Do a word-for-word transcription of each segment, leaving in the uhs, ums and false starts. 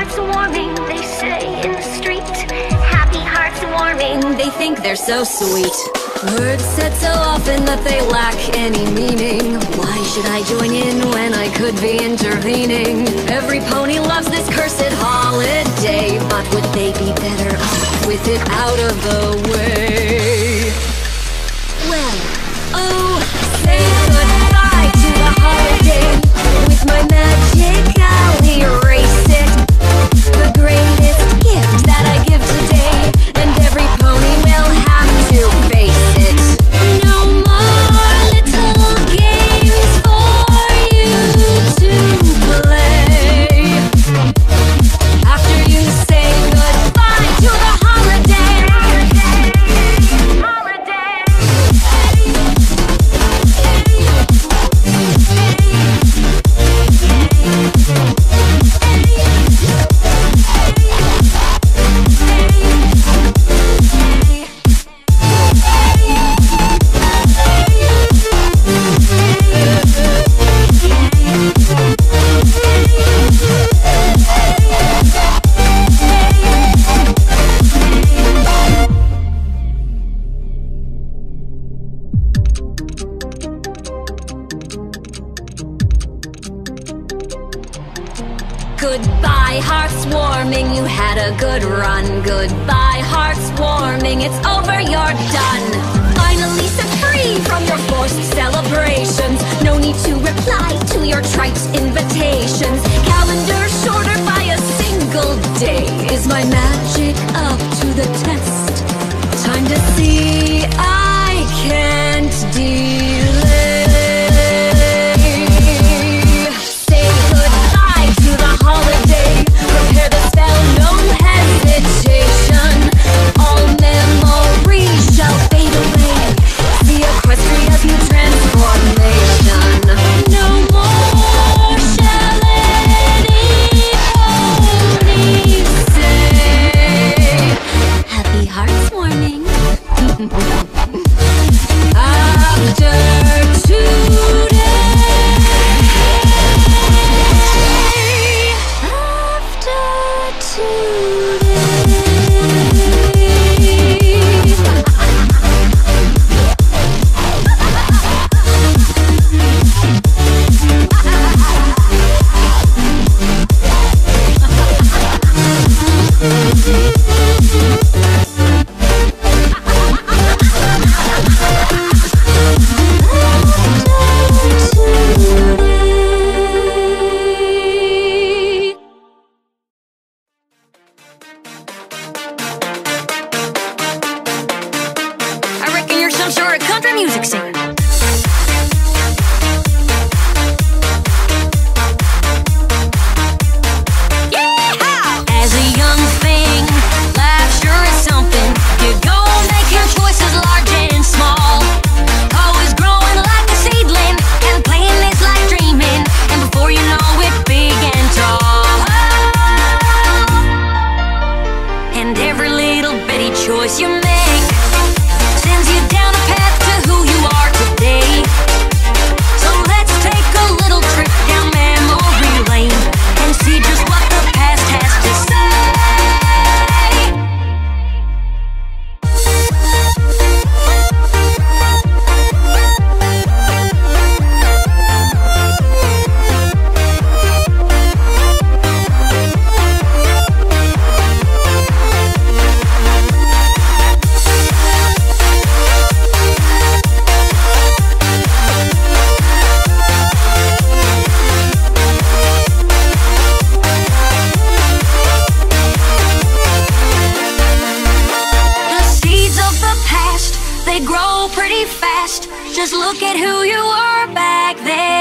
hearts warming, they say in the street. Happy hearts warming, they think they're so sweet. Words said so often that they lack any meaning. Why should I join in when I could be intervening? Every pony loves this cursed holiday, but would they be better off with it out of the way? Well, oh, say goodbye to the holiday. With my magic I'll erase it. The greatest gift that I give today, and every pony will have to face it. No more little games for you to play. After you say goodbye to the holiday, holiday, Goodbye, hearts warming, you had a good run. Goodbye, hearts warming, it's over, you're done. Finally set free from your forced celebrations. No need to reply to your trite invitations. Calendar shorter by a single day. Is my magic up to the test? Time to see I can't delay. Holiday, prepare the spell, no hesitation. All memories shall fade away. The equestria's new transformation. No more shall any ponies say happy hearts warming. After today, just look at who you were back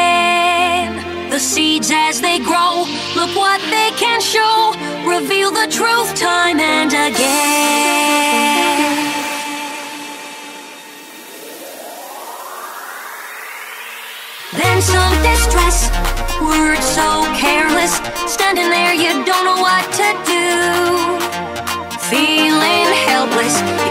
then. The seeds as they grow, look what they can show. Reveal the truth time and again. Then some distress, words so careless. Standing there, you don't know what to do. Feeling helpless,